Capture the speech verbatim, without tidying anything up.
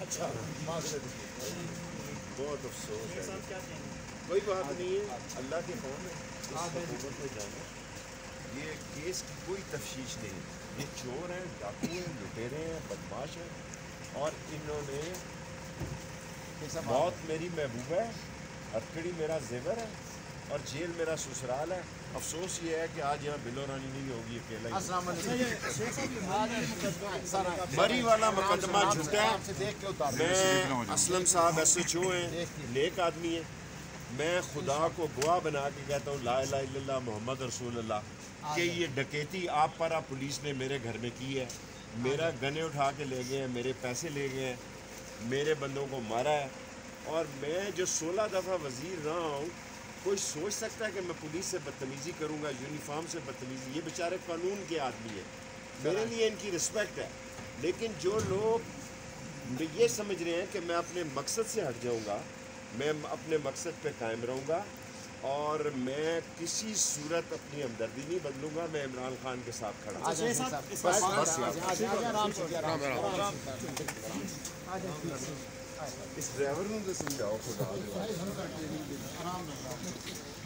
بہت افسوس ہے. کوئی بات نہیں ہے, اللہ کے فون ہے, اس حکومت میں جانا. یہ کیس کی کوئی تفتیش نہیں. یہ چور ہیں, ڈاکو ہیں, لٹیرے ہیں, بدماش ہیں, اور انہوں نے موت میری محبوب ہے, ہتکڑی میرا زیور ہے, اور جیل میرا سسرال ہے. افسوس یہ ہے کہ آج یہاں بلو رانی نہیں ہوگی, اکیلا ہی. مری والا مقدمہ جھوٹا ہے. میں اسلم صاحب ایس ایچ او ہیں, نیک آدمی ہیں. میں خدا کو گواہ بنا کے کہتا ہوں لا الہ الا اللہ محمد رسول اللہ کہ یہ ڈکیتی آپ پر آپ پولیس نے میرے گھر میں کی ہے. میرا گنے اٹھا کے لے گئے ہیں, میرے پیسے لے گئے ہیں, میرے بندوں کو مارا ہے. اور میں جو سولہ دفعہ وزیر رہا ہوں, کوئی سوچ سکتا ہے کہ میں پولیس سے بدتمیزی کروں گا, یونیفارم سے بدتمیزی؟ یہ بیچارے قانون کے آدمی ہیں, میرے لیے ان کی رسپیکٹ ہے. لیکن جو لوگ یہ سمجھ رہے ہیں کہ میں اپنے مقصد سے ہٹ جاؤں گا, میں اپنے مقصد پہ قائم رہوں گا, اور میں کسی صورت اپنی ہمدردی نہیں بدلوں گا. میں عمران خان کے ساتھ کھڑا ہوں. اس ڈرائیور نے سمجھاؤ خدا